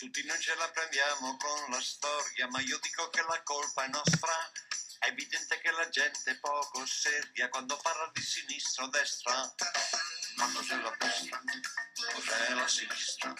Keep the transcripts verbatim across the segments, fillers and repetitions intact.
Tutti noi ce la prendiamo con la storia, ma io dico che la colpa è nostra. È evidente che la gente è poco seria quando parla di sinistra o destra. Ma cos'è la destra? Cos'è la sinistra?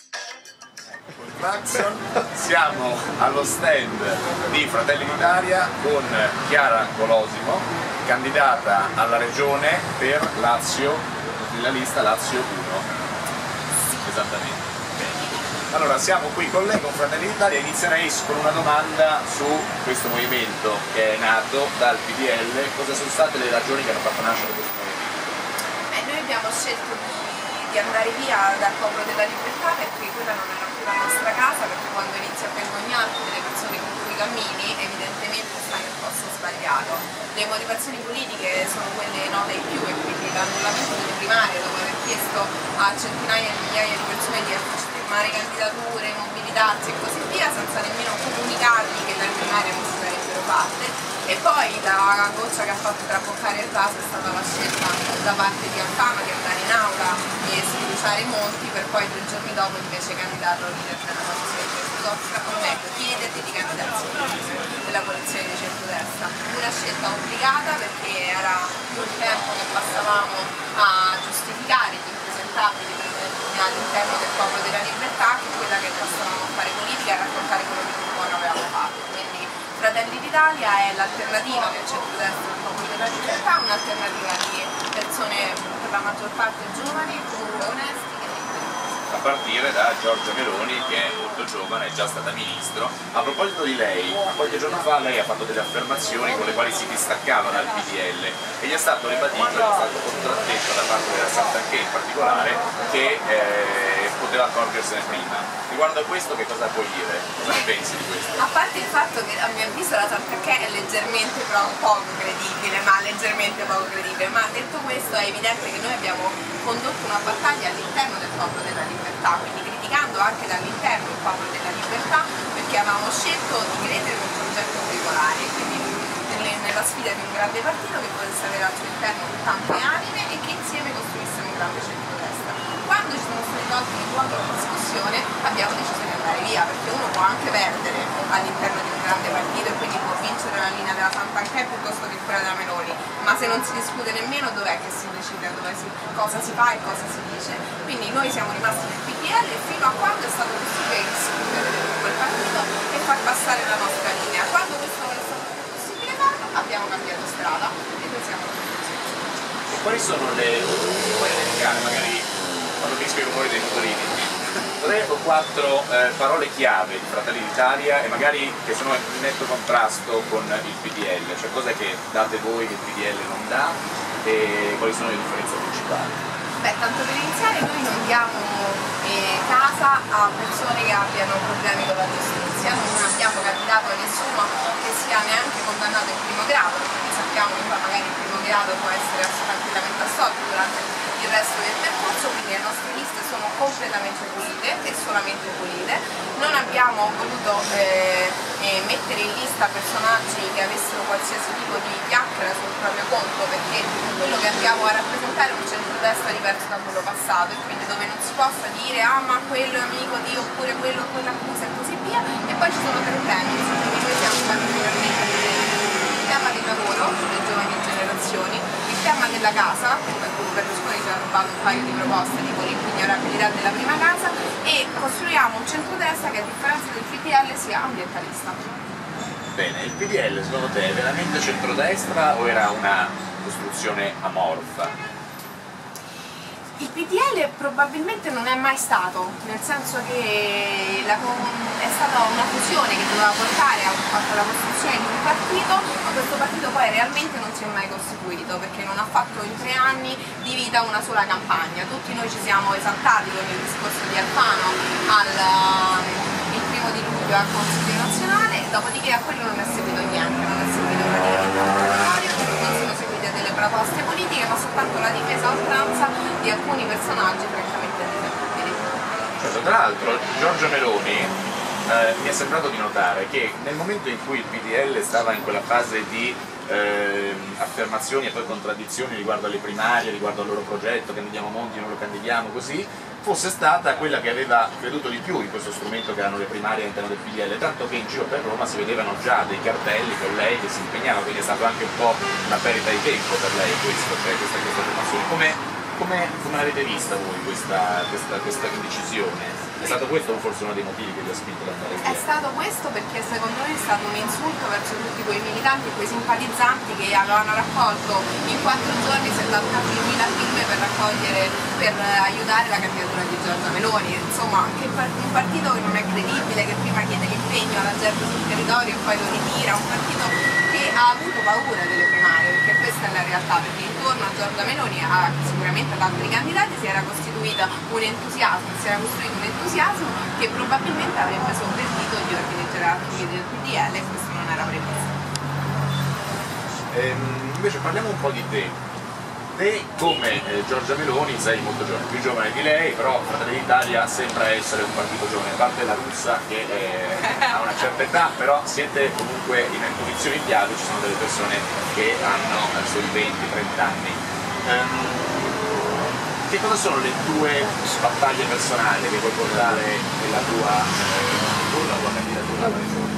Siamo allo stand di Fratelli d'Italia con Chiara Colosimo, candidata alla regione per Lazio, nella lista Lazio uno. Esattamente. Allora, siamo qui con lei, con Fratelli d'Italia, inizierei con una domanda su questo movimento che è nato dal P D L. Cosa sono state le ragioni che hanno fatto nascere questo movimento? Beh, noi abbiamo scelto di, di andare via dal Popolo della Libertà perché quella non era più la nostra casa, perché quando inizi a vergognarti delle persone con cui cammini, evidentemente stai nel posto sbagliato. Le motivazioni politiche sono quelle note ai più e quindi l'annullamento delle primarie, dopo aver chiesto a centinaia e migliaia di persone di firmare candidature, mobilitarsi e così via, senza nemmeno comunicargli che le primarie non si sarebbero fatte. E poi la goccia che ha fatto traboccare il vaso è stata la scelta da parte di Alfano di andare in aula e sfiduciare Monti per poi due giorni dopo invece candidarlo leader della coalizione di centrodestra, o meglio chiedergli di candidarsi della coalizione di centrodestra. Una scelta obbligata perché era un tempo che passavamo a giustificare gli impresentabili all'interno del Popolo della Libertà, che quella che passavamo a fare politica e a raccontare quello che buono avevamo fatto. Quindi Fratelli d'Italia è l'alternativa del centrodestra al Popolo della Libertà, un'alternativa di persone per la maggior parte giovani, comunque onesti. A partire da Giorgia Meloni, che è molto giovane, è già stata ministro. A proposito di lei, qualche giorno fa lei ha fatto delle affermazioni con le quali si distaccava dal P D L e gli è stato ribadito, è stato contraddetto da parte della Santanchè in particolare, che eh, poteva accorgersene prima. Riguardo a questo che cosa puoi dire? Cosa ne pensi di questo? A parte il fatto che a mio avviso la Santanchè è leggermente però poco credibile, ma leggermente poco credibile, ma detto questo è evidente che noi abbiamo condotto una battaglia all'interno del Popolo della Libertà, quindi criticando anche dall'interno il Popolo della Libertà, perché avevamo scelto di credere in un progetto popolare, quindi nella sfida di un grande partito che potesse avere al suo interno tante anime e che insieme costruissero un grande centrodestra. Quando ci sono stati tolti il luogo di discussione abbiamo deciso di andare via, perché uno può anche perdere all'interno di un grande partito e quindi può vincere la linea della Santanchè piuttosto che quella della Meloni, ma se non si discute nemmeno dov'è che si decide, dove si, cosa si fa e cosa si dice. Quindi noi siamo rimasti nel P D L fino a quando è stato possibile discutere con quel partito e far passare la nostra linea. Quando questo non è stato possibile farlo abbiamo cambiato strada e noi siamo così. E quali sono le, puoi elencare magari quando finisco i rumori dei motorini, tre o quattro eh, parole chiave di Fratelli d'Italia e magari che sono in netto contrasto con il P D L, cioè cos'è che date voi che il P D L non dà e quali sono le differenze principali? Beh, tanto per iniziare noi non diamo eh, casa a persone che abbiano problemi con la giustizia, non abbiamo candidato a nessuno che sia neanche condannato in primo grado, perché sappiamo che magari il primo grado può essere tranquillamente assolto durante il resto del percorso, quindi le nostre liste sono completamente pulite e solamente pulite. Non abbiamo voluto eh, eh, mettere in lista personaggi che avessero qualsiasi tipo di chiacchiera sul proprio conto, perché quello che andiamo a rappresentare è un centrodestra diverso da quello passato e quindi dove non si possa dire ah ma quello è amico di oppure quello quella accusa e così via. E poi ci sono tre temi, quindi noi siamo particolarmente il tema del lavoro sulle giovani generazioni, il tema della casa, per cui Berlusconi ci ha rubato un paio di proposte tipo l'impignorabilità della prima casa, e costruiamo un centrodestra che a differenza del P D L sia ambientalista. Bene, il P D L secondo te è veramente centrodestra o era una costruzione amorfa? Il P D L probabilmente non è mai stato, nel senso che la, è stata una fusione che doveva portare alla costruzione di un partito, ma questo partito poi realmente non si è mai costituito perché non ha fatto in tre anni di vita una sola campagna. Tutti noi ci siamo esaltati con il discorso di Alfano al, il primo di luglio al Consiglio nazionale, dopodiché a quello non è seguito niente, non è seguito praticamente un territorio, non sono seguite delle proposte politiche, ma soltanto la difesa a oltranza di alcuni personaggi francamente indifendibili. Certo, tra l'altro Giorgia Meloni eh, mi è sembrato di notare che nel momento in cui il P D L stava in quella fase di eh, affermazioni e poi contraddizioni riguardo alle primarie, riguardo al loro progetto, candidiamo Monti, non lo candidiamo, così, fosse stata quella che aveva creduto di più in questo strumento che erano le primarie all'interno del P D L, tanto che in giro per Roma si vedevano già dei cartelli con lei che si impegnava, quindi è stato anche un po' una perdita di tempo per lei questo, per questa, questa formazione. Come, come, come l'avete vista voi questa, questa, questa indecisione? È stato questo forse uno dei motivi che vi ha spinto ad andare via? È stato questo perché secondo me è stato un insulto verso tutti quei militanti e quei simpatizzanti che avevano raccolto in quattro giorni settantamila firme per raccogliere, per aiutare la candidatura di Giorgia Meloni. Insomma, che un partito che non è credibile, che prima chiede l'impegno alla gente sul territorio e poi lo ritira, un partito che ha avuto paura delle primarie, perché questa è la realtà, perché intorno a Giorgia Meloni, a, sicuramente ad altri candidati, si era costituito un entusiasmo, si era costruito un entusiasmo che probabilmente avrebbe sovvertito gli ordini gerarchici del P D L e questo non era previsto. Ehm, invece parliamo un po' di te. Te, come eh, Giorgia Meloni, sei molto giovane, più giovane di lei, però Fratelli d'Italia sembra essere un partito giovane, a parte la Russa che eh, ha una certa età, però siete comunque in posizioni chiave, ci sono delle persone che hanno eh, sui venti trenta anni. Um, che cosa sono le tue battaglie personali che vuoi portare nella tua, eh, con la tua candidatura alla regione?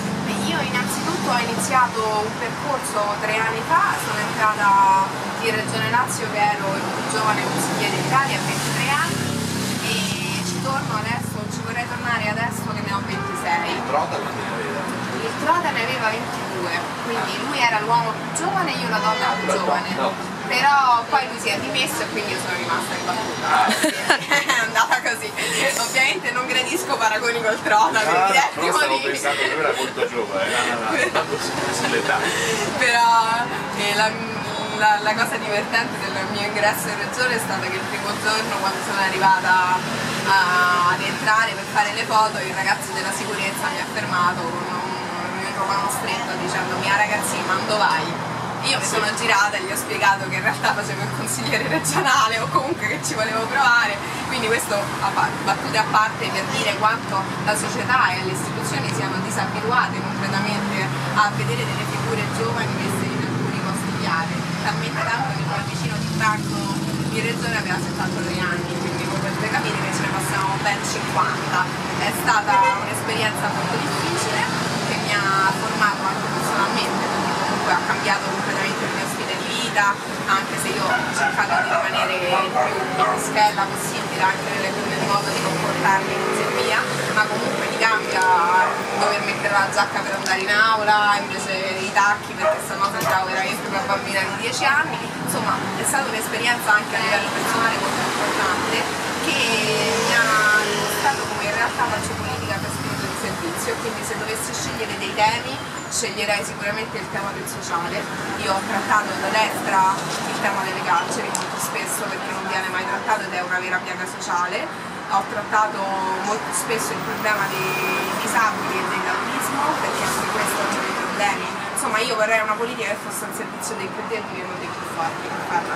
Io innanzitutto ho iniziato un percorso tre anni fa, sono entrata in Regione Lazio che ero il più giovane consigliere d'Italia a ventitré anni e ci torno adesso, ci vorrei tornare adesso che ne ho ventisei. Il Trota quanti ne aveva? Il Trota ne aveva ventidue, quindi lui era l'uomo più giovane e io la donna più giovane. No. Però poi lui si è dimesso e quindi io sono rimasta imbattuta. È andata così. Ovviamente non gradisco paragoni col Trota, Ah, quindi è però primo stavo di... pensando che lui era molto giovane, no, no, no, tanto sull'età. Però eh, la, la, la cosa divertente del mio ingresso in regione è stata che il primo giorno, quando sono arrivata a, ad entrare per fare le foto, il ragazzo della sicurezza mi ha fermato con un microfono stretto dicendomi: ah ragazzi, ma dove vai? Io mi sono girata e gli ho spiegato che in realtà facevo il consigliere regionale o comunque che ci volevo provare, quindi questo a battute a parte per dire quanto la società e le istituzioni siano disabituate completamente a vedere delle figure giovani messe in alcuni posti chiave, talmente tanto che il mio vicino di banco in regione aveva settantatré anni, quindi voi potete capire che ce ne passiamo ben cinquanta. È stata un'esperienza molto difficile che mi ha formato anche personalmente, ha cambiato completamente il mio stile di vita, anche se io ho cercato di rimanere il più schella possibile anche nelle forme di modo di comportarmi e così via, ma comunque mi cambia dover mettere la giacca per andare in aula invece i tacchi, perché sennò sembravo veramente una bambina di dieci anni. Insomma, è stata un'esperienza anche a livello personale molto importante che mi ha dimostrato come in realtà faccio politica per spirito di servizio, quindi se dovessi scegliere dei temi sceglierei sicuramente il tema del sociale. Io ho trattato da destra il tema delle carceri molto spesso perché non viene mai trattato ed è una vera piaga sociale. Ho trattato molto spesso il problema dei disabili e dell'autismo perché anche questo è uno dei problemi. Insomma, io vorrei una politica che fosse al servizio dei più deboli e non dei più forti per farla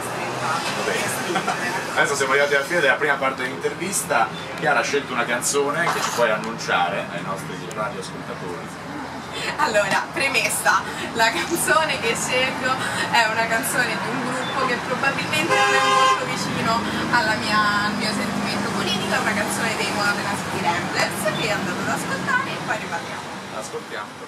stretta. Adesso siamo arrivati alla fine della prima parte dell'intervista. Chiara ha scelto una canzone che ci puoi annunciare ai nostri radioascoltatori. Allora, premessa, la canzone che scelgo è una canzone di un gruppo che probabilmente non è molto vicino alla mia, al mio sentimento politico, è una canzone dei Modena City Ramblers che andate ad ascoltare e poi riparliamo. Ascoltiamo.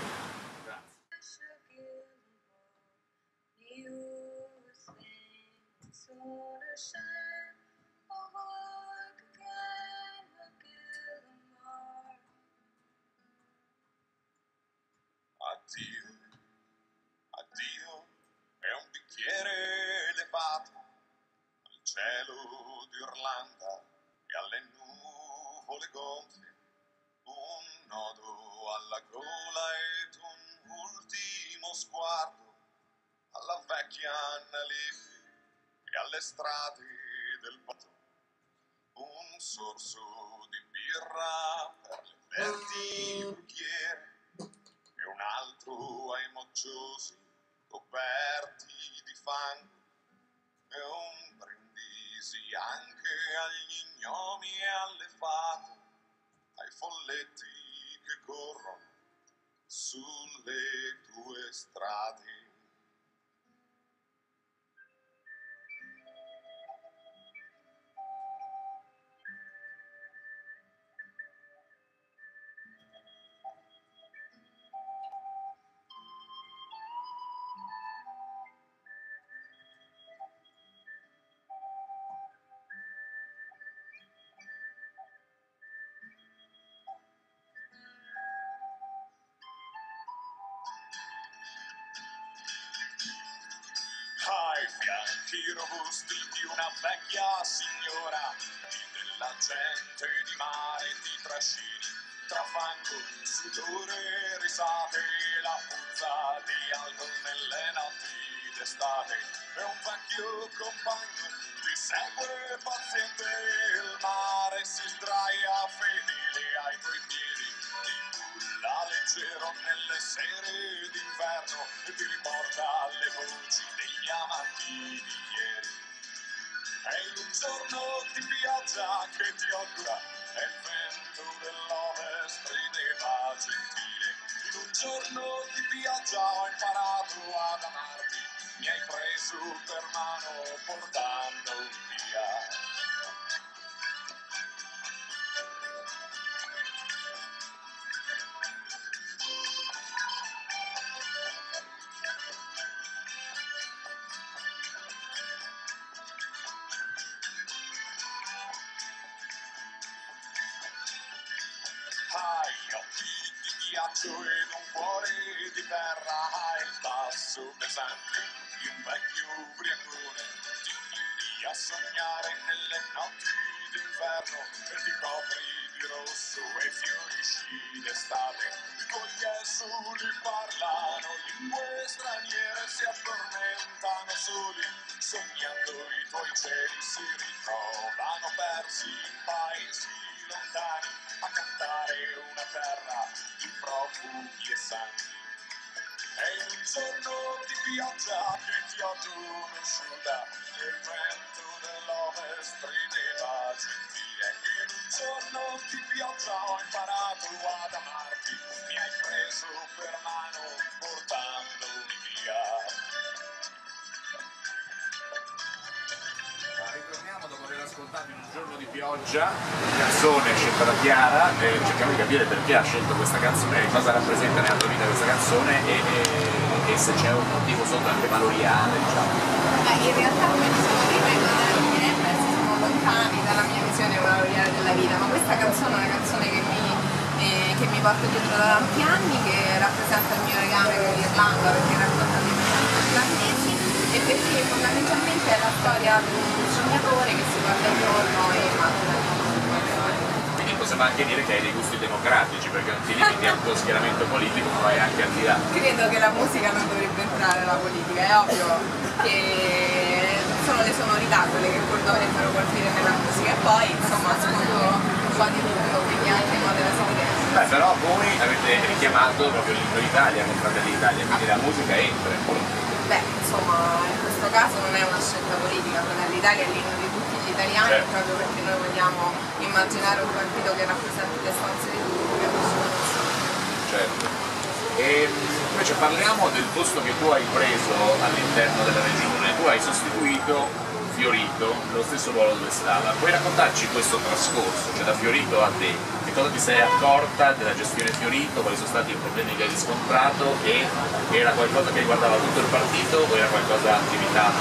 Addio, addio, è un bicchiere elevato al cielo di Orlando e alle nuvole gonfie, un nodo alla gola ed un ultimo sguardo alla vecchia Anna Leffi e alle strade del Bato, un sorso di birra per le verdi brughiere e un altro ai mocciosi coperti di fango e un brindisi anche agli gnomi e alle fate, ai folletti che corrono sulle tue strade. occhi robusti di una vecchia signora, di della gente di mare ti trascini, tra fango, sudore, risate, la puzza di alcol nelle notti d'estate, e un vecchio compagno ti segue paziente, il mare si sdraia fedele ai tuoi piedi, ti culla leggero nelle sere d'inverno e ti riporta alle voci degli amanti di ieri. È in un giorno di pioggia che ti occupa e il vento dell'ovest rideva gentile. In un giorno di pioggia ho imparato ad amarti, mi hai preso per mano portandomi via. Hai occhi di ghiaccio ed un cuore di terra, hai il passo pesante di un vecchio ubriacone, ti chiudi a sognare nelle notti d'inverno e ti copri di rosso e fiorisci d'estate. I tuoi esuli parlano lingue straniere, si addormentano soli, sognando i tuoi cieli si ritrovano persi in paesi lontani a cantare una terra di profughi e santi. È in un giorno di pioggia che ti ho conosciuta, il vento dell'ovest rideva gentile. In un giorno di pioggia ho imparato ad amarti, mi hai preso per mano portandomi via. Ritorniamo dopo aver ascoltato In un giorno di pioggia, canzone scelta da Chiara, e cerchiamo di capire perché ha scelto questa canzone, cosa rappresenta nella tua vita questa canzone e, e, e se c'è un motivo sotto anche valoriale, diciamo. Beh, in realtà come dicevo prima i valori sono lontani dalla mia visione valoriale della vita, ma questa canzone è una canzone che mi, eh, che mi porto dietro da tanti anni, che rappresenta il mio legame con l'Irlanda, perché racconta di irlandesi e perché fondamentalmente è la storia di un sognatore che si guarda intorno e immagina. Quindi possiamo anche dire che hai dei gusti democratici, perché non ti limiti al tuo schieramento politico, ma vai anche al di là. Credo che la musica non dovrebbe entrare nella politica, è ovvio che sono le sonorità quelle che dovrebbero colpire nella musica e poi insomma ascolto un po' di tutto, quindi anche in modo da sapere. Beh, però voi avete richiamato proprio l'inno d'Italia con Fratelli d'Italia, quindi la musica entra in politico. Beh, insomma, in questo caso non è una scelta politica, Fratelli d'Italia è l'inno di tutti gli italiani, certo, proprio perché noi vogliamo immaginare un partito che rappresenti le stanze di tutti, che certo. E invece parliamo del posto che tu hai preso all'interno della regione, tu hai sostituito Fiorito nello stesso ruolo dove stava. Puoi raccontarci questo trascorso, cioè da Fiorito a te, che cosa ti sei accorta della gestione Fiorito, quali sono stati i problemi che hai riscontrato e era qualcosa che riguardava tutto il partito o era qualcosa limitato?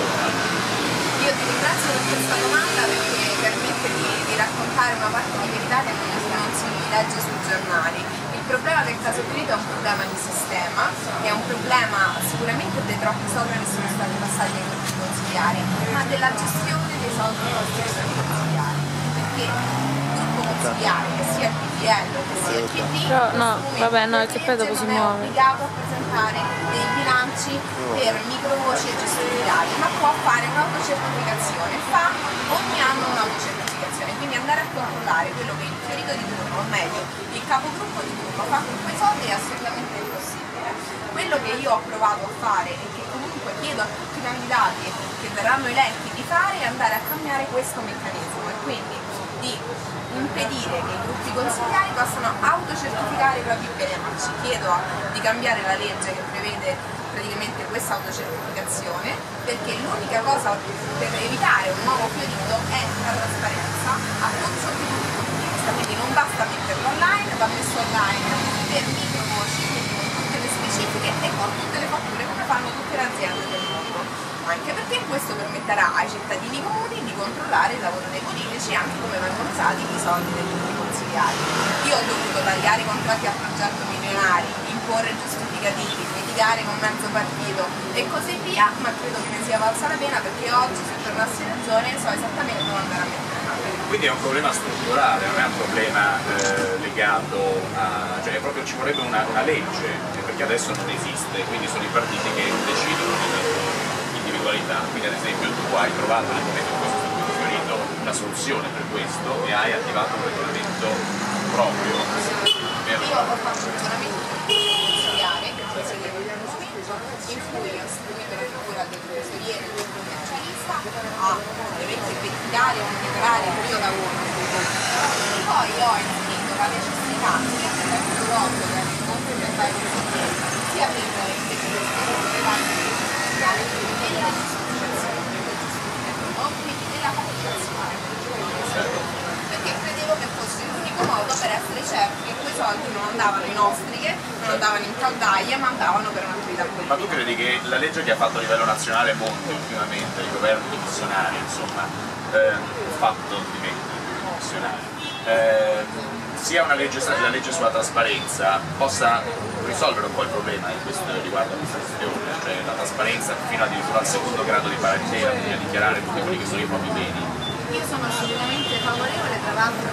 Io ti ringrazio per questa domanda perché permette di, di raccontare una parte di verità che non si legge sui giornali. Il problema del caso Fiorito è un problema di sistema, è un problema sicuramente dei troppi soldi che sono stati passati ai gruppi consigliari, ma della gestione dei soldi dei gruppi consigliari, perché il gruppo consigliare, che sia il P D L che sia il P D, Però, no, vabbè, no, che poi dopo si non è muove. obbligato a presentare dei bilanci per microvoci e gestionali, ma può fare un'autocertificazione, fa ogni anno un'autocertificazione, quindi andare a controllare quello che il Fiorito di turno, o meglio, il capogruppo di turno fa con quei soldi è assolutamente impossibile. Quello che io ho provato a fare e che comunque chiedo a tutti i candidati che verranno eletti di fare è andare a cambiare questo meccanismo e quindi di impedire che i gruppi consigliari possano autocertificare i propri bilanci. Chiedo di cambiare la legge che prevede praticamente questa autocertificazione, perché l'unica cosa per evitare un nuovo Fiorito è la trasparenza a tutti sotto i punti di vista, quindi non basta metterlo online, va messo online per microvoci, quindi con tutte le specifiche e con tutte le fatture come fanno tutte le aziende del mondo, anche perché questo permetterà ai cittadini comuni di controllare il lavoro dei politici e anche come vengono usati i soldi dei gruppi consigliari. Io ho dovuto tagliare i contratti a progetto milionari, imporre giustificativi, litigare con mezzo partito e così via, ma credo che ne sia valsa la pena perché oggi se tornassi in regione so esattamente dove andare a mettere. Quindi è un problema strutturale, non è un problema eh, legato a... cioè proprio ci vorrebbe una, una legge, perché adesso non esiste, quindi sono i partiti che decidono nella loro individualità. Quindi ad esempio tu hai trovato nel momento in cui sei stato suggerito una soluzione per questo e hai attivato un regolamento proprio per... Io ho fatto un regolamento consigliare, che consigliere di argomento, in cui ho istituito la figura del tesoriere e del commercialista a ovviamente verificare o monitorare il mio lavoro. Poi ho inserito la necessità sia per l'articolo otto che non per fare sia per il decreto delle varie legali e la giustificazione, quindi della comunicazione. Perché credevo che fosse l'unico modo per essere certi che quei soldi non andavano in ostriche, non andavano in caldaie, ma andavano per un'attività politica. Ma tu credi che la legge che ha fatto a livello nazionale Monti ultimamente, i governi dimissionari, insomma, eh, fatto di me, dimissionari, eh, sia una legge, la legge sulla trasparenza, possa risolvere un po' il problema in questo, riguardo a questa questione, cioè la trasparenza fino addirittura al secondo grado di parentela, bisogna dichiarare tutti quelli che sono i propri beni? Io sono assolutamente favorevole, tra l'altro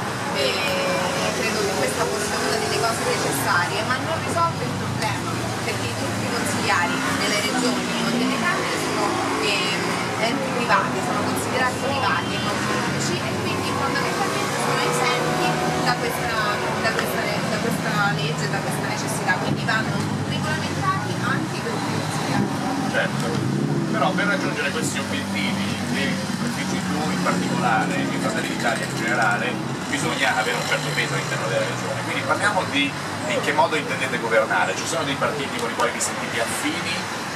eh, credo che questa fosse una delle cose necessarie, ma non risolve il problema, perché i gruppi consigliari delle regioni o delle camere sono eh, enti privati, sono considerati privati e non pubblici e quindi fondamentalmente sono esenti da questa, da questa, da questa legge, da questa necessità, quindi vanno regolamentati anche i gruppi consigliari. Certo, però per raggiungere questi obiettivi che prefiggi tu in particolare e Fratelli d'Italia in generale, bisogna avere un certo peso all'interno della regione. Quindi parliamo di in che modo intendete governare. Ci sono dei partiti con i quali vi sentite affini?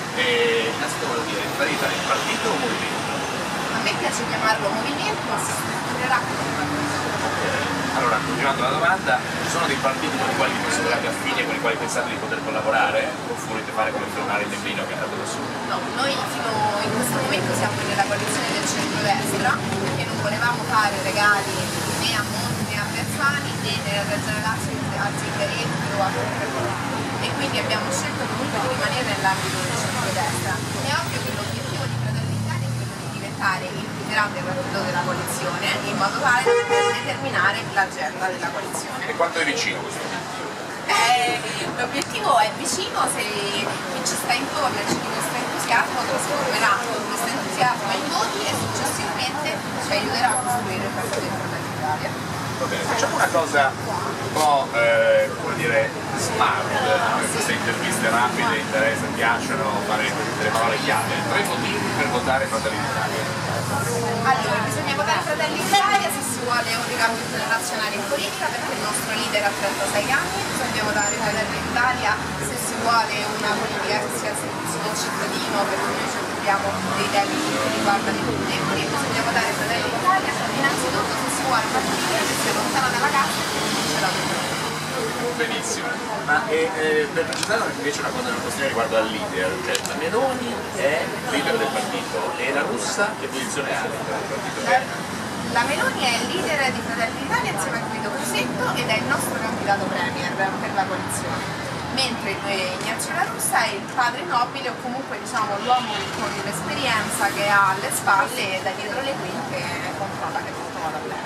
E innanzitutto voglio dire, Fratelli d'Italia è un partito o un movimento? A me piace chiamarlo movimento, ma si strutturerà come un movimento. Allora, continuando la domanda, ci sono dei partiti con i quali vi considerate affini e con i quali pensate di poter collaborare? O volete fare come Fionare e Templino che è andato da solo? No, noi fino in questo momento siamo nella coalizione del centrodestra perché non volevamo fare regali né a Monti né a Bersani né nella Regione Lazio a Zingaretti o a Ferrari e quindi abbiamo scelto comunque di rimanere nell'ambito del centrodestra. È ovvio che l'obiettivo di Fratelli d'Italia è quello di diventare il più grande partito della coalizione in modo tale da poter determinare l'agenda della coalizione. E quanto è vicino questo obiettivo? Eh, l'obiettivo è vicino se chi ci sta intorno e ci dimostra entusiasmo trasformerà questo entusiasmo in voti e successivamente ci aiuterà a costruire il partito di Fratelli d'Italia. Va bene, facciamo una cosa un po' eh, come dire smart, no? Queste interviste rapide interessano, piacciono fare delle parole chiave. Tre motivi per votare Fratelli d'Italia. Allora, bisogna votare Fratelli d'Italia se si vuole un ricambio internazionale in politica perché il nostro leader ha trentasei anni, bisogna votare Fratelli d'Italia se si vuole una politica che sia al servizio del cittadino perché noi ci occupiamo dei temi che riguardano i più deboli, bisogna votare Fratelli d'Italia innanzitutto se si vuole una politica che sia lontana dalla casa e che non ce l'ha. Benissimo, ma e, eh, per precisare invece una cosa, una questione riguardo al leader, cioè la Meloni è leader del partito e la Russa che posizione ha all'interno del partito? La, la Meloni è il leader di Fratelli d'Italia insieme a Guido Crosetto ed è il nostro candidato premier per la coalizione, mentre eh, Ignazio La Russa è il padre nobile o comunque diciamo l'uomo con l'esperienza che ha alle spalle e da dietro le quinte controlla che tutto vada bene.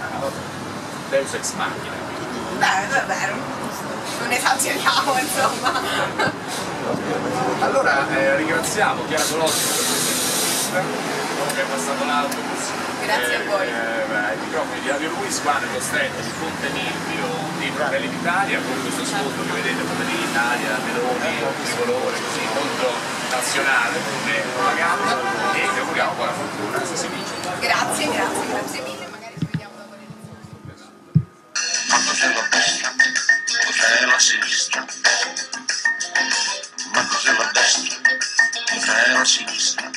Deus ex machina. Beh, è vero, non esageriamo insomma. Allora eh, ringraziamo Chiara Colosi per questa intervista, che è passato l'autobus. Grazie eh, a voi. Eh, I microfoni di Radio Luis qua nello stretto di Ponte Milvio di Fratelli d'Italia, con questo sfondo che vedete, Fratelli d'Italia, Meloni, tricolore, così molto nazionale come propaganda e vi auguriamo buona fortuna se si vince. Grazie, grazie, grazie mille, magari ci vediamo dopo le elezioni. Ma cos'è la destra? Cos'è la sinistra? Ma cos'è la destra? Cos'è la sinistra?